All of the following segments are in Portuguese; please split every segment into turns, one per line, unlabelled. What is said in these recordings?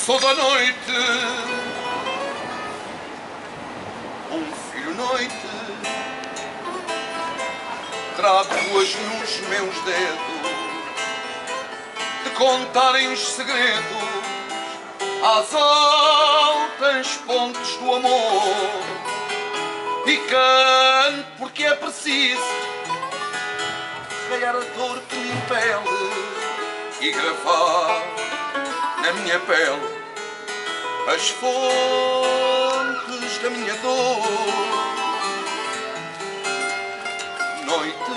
Sou da noite, um filho noite, trago-as nos meus dedos, de contarem os segredos às altas pontes do amor. E canto porque é preciso raiar a dor que me impele e gravar na minha pele as fontes da minha dor. Noite,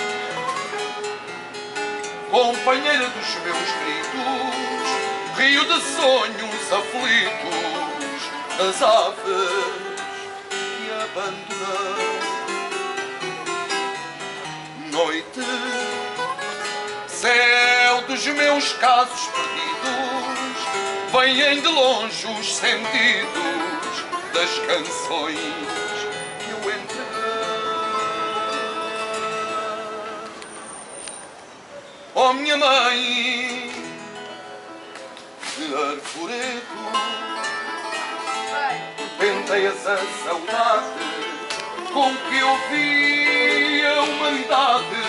companheira dos meus gritos, rio de sonhos aflitos das aves que abandonei. Noite, céu dos meus casos perdidos, vêm de longe os sentidos das canções que eu entreguei. Oh, minha mãe de arvoredo, penteias a saudade com que eu vi a humanidade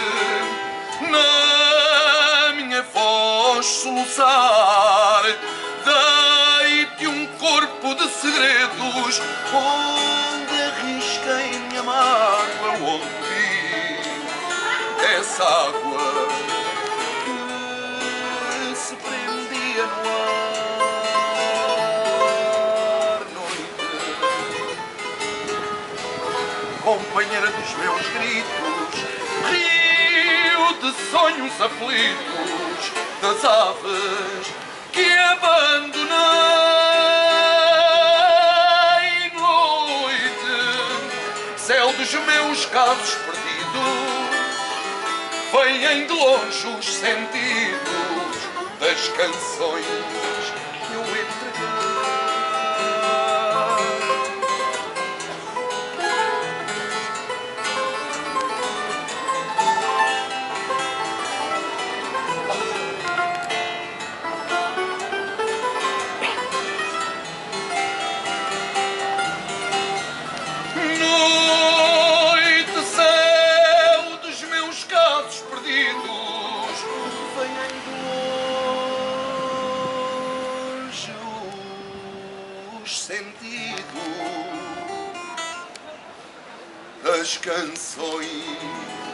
na minha voz soluçar. Dei-te um corpo de segredos onde arrisquei minha mágoa, onde vi essa água que se prendia no ar. Noite, companheira dos meus gritos, rio de sonhos aflitos das aves que abandonei. Noite, céu dos meus casos perdidos, vêm de longe os sentidos das canções que eu entreguei. Sentido das canções